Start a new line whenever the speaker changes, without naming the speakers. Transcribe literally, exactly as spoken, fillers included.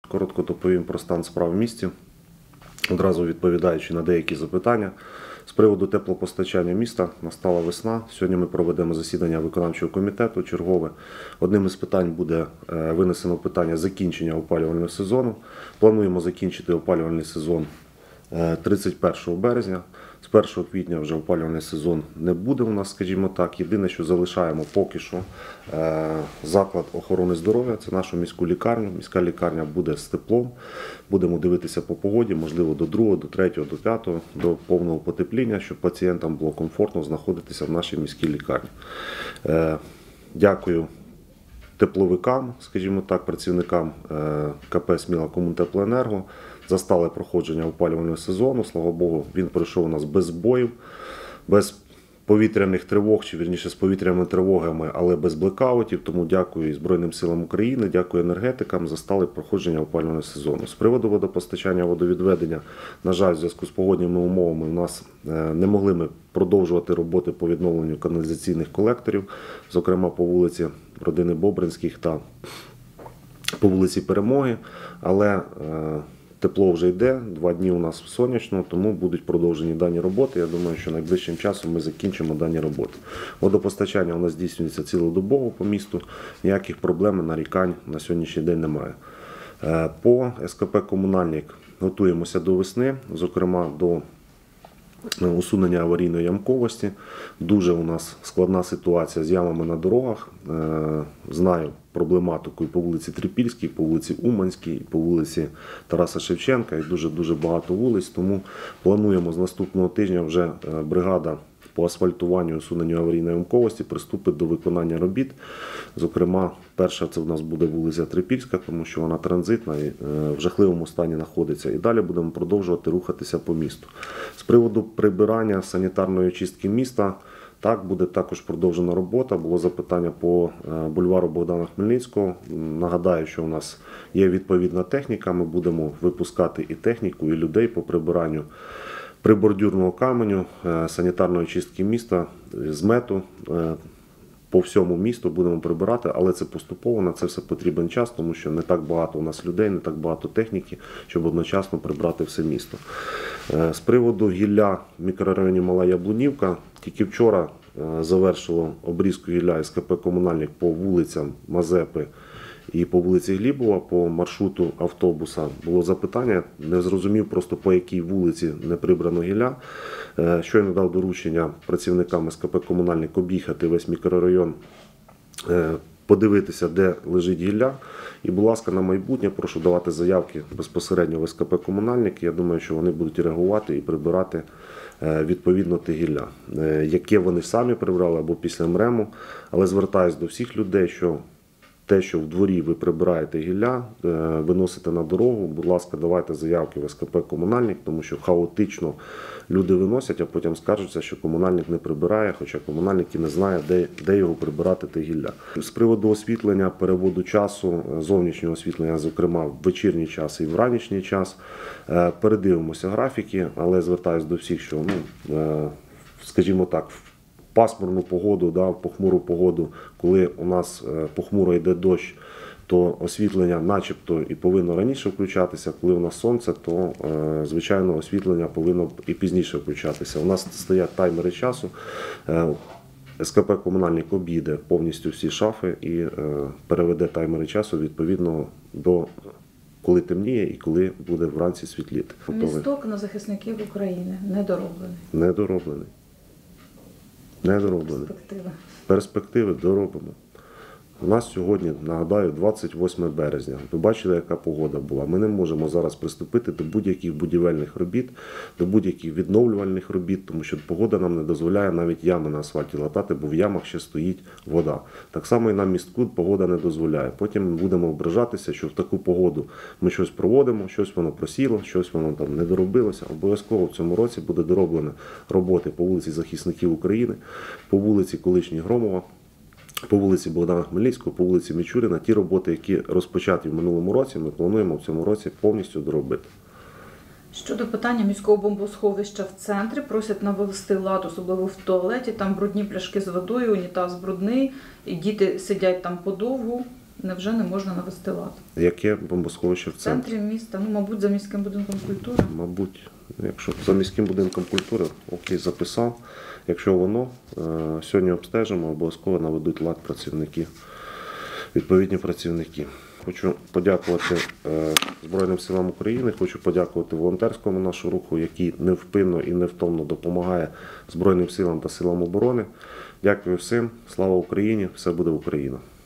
Коротко доповім про стан справ в місті, одразу відповідаючи на деякі запитання. З приводу теплопостачання міста настала весна. Сьогодні ми проведемо засідання виконавчого комітету чергове. Одним із питань буде винесено питання закінчення опалювального сезону. Плануємо закінчити опалювальний сезон тридцять першого березня. З першого квітня вже опалювальний сезон не буде у нас, скажімо так. Єдине, що залишаємо поки що заклад охорони здоров'я, це нашу міську лікарню. Міська лікарня буде з теплом. Будемо дивитися по погоді, можливо, до другого, до третього, до п'ятого, до повного потепління, щоб пацієнтам було комфортно знаходитися в нашій міській лікарні. Дякую тепловикам, скажімо так, працівникам КП «Сміла Комунтеплоенерго» за стале проходження опалювального сезону. Слава Богу, він пройшов у нас без збоїв, без повітряних тривог, чи вірніше з повітряними тривогами, але без блекаутів. Тому дякую і Збройним силам України, дякую енергетикам за стале проходження опалювального сезону. З приводу водопостачання, водовідведення, на жаль, в зв'язку з погодніми умовами у нас не могли ми продовжувати роботи по відновленню каналізаційних колекторів, зокрема по вулиці Родини Бобринських та по вулиці Перемоги, але тепло вже йде, два дні у нас сонячно, тому будуть продовжені дані роботи. Я думаю, що найближчим часом ми закінчимо дані роботи. Водопостачання у нас здійснюється цілодобово по місту, ніяких проблем, нарікань на сьогоднішній день немає. По СКП «Комунальник» готуємося до весни, зокрема до усунення аварійної ямковості. Дуже у нас складна ситуація з ямами на дорогах. Знаю проблематику і по вулиці Трипільській, і по вулиці Уманській, і по вулиці Тараса Шевченка, і дуже-дуже багато вулиць. Тому плануємо з наступного тижня вже бригада по асфальтуванню і усуненню аварійної ямковості приступить до виконання робіт. Зокрема, перша це в нас буде вулиця Трипільська, тому що вона транзитна і в жахливому стані знаходиться. І далі будемо продовжувати рухатися по місту. З приводу прибирання санітарної очистки міста, так, буде також продовжена робота. Було запитання по бульвару Богдана Хмельницького. Нагадаю, що у нас є відповідна техніка. Ми будемо випускати і техніку, і людей по прибиранню прибордюрного каменю, санітарної очистки міста, змету. По всьому місту будемо прибирати, але це поступово, на це все потрібен час, тому що не так багато у нас людей, не так багато техніки, щоб одночасно прибрати все місто. З приводу гілля в мікрорайоні Мала Яблунівка, тільки вчора завершило обрізку гілля СКП «Комунальник» по вулицям Мазепи і по вулиці Глібова, по маршруту автобуса. Було запитання, не зрозумів просто по якій вулиці не прибрано гілля. Щойно дав доручення працівникам СКП «Комунальник» об'їхати весь мікрорайон, подивитися, де лежить гілля. І, будь ласка, на майбутнє прошу давати заявки безпосередньо в СКП «Комунальник». Я думаю, що вони будуть реагувати і прибирати відповідно те гілля, яке вони самі прибрали або після МРЕМу. Але звертаюся до всіх людей, що те, що в дворі ви прибираєте гілля, виносите на дорогу, будь ласка, давайте заявки в СКП «Комунальник», тому що хаотично люди виносять, а потім скаржаться, що комунальник не прибирає, хоча комунальник і не знає, де, де його прибирати те гілля. З приводу освітлення, переводу часу, зовнішнього освітлення, зокрема в вечірній час і в ранішній час, передивимося графіки, але звертаюся до всіх, що, ну, скажімо так, пасмурну погоду, да, похмуру погоду, коли у нас похмуро йде дощ, то освітлення начебто і повинно раніше включатися. Коли у нас сонце, то, звичайно, освітлення повинно і пізніше включатися. У нас стоять таймери часу. СКП «Комунальник» обійде повністю всі шафи і переведе таймери часу відповідно до коли темніє і коли буде вранці світліти.
Місток на захисників України недороблений.
Недороблений. Недороблений.
Перспективи.
Перспективи доробимо. У нас сьогодні, нагадаю, двадцять восьме березня. Ви бачили, яка погода була. Ми не можемо зараз приступити до будь-яких будівельних робіт, до будь-яких відновлювальних робіт, тому що погода нам не дозволяє навіть ями на асфальті латати, бо в ямах ще стоїть вода. Так само і на містку погода не дозволяє. Потім ми будемо ображатися, що в таку погоду ми щось проводимо, щось воно просіло, щось воно там не доробилося. Обов'язково в цьому році буде дороблено роботи по вулиці Захисників України, по вулиці колишній Громова, по вулиці Богдана Хмельницького, по вулиці Мічуріна. Ті роботи, які розпочаті в минулому році, ми плануємо в цьому році повністю доробити.
Щодо питання міського бомбосховища в центрі, просять навести лад, особливо в туалеті. Там брудні пляшки з водою, унітаз брудний, і діти сидять там подовгу. невже не можна навести лад?
Яке бомбосховище в
В
центрі?
центрі міста, ну, мабуть, за міським будинком культури.
Мабуть, якщо за міським будинком культури, окей, записав. Якщо воно, е, сьогодні обстежимо, обов'язково наведуть лад працівники, відповідні працівники. Хочу подякувати е, Збройним силам України, хочу подякувати волонтерському нашому руху, який невпинно і невтомно допомагає Збройним силам та силам оборони. Дякую всім, слава Україні, все буде Україна.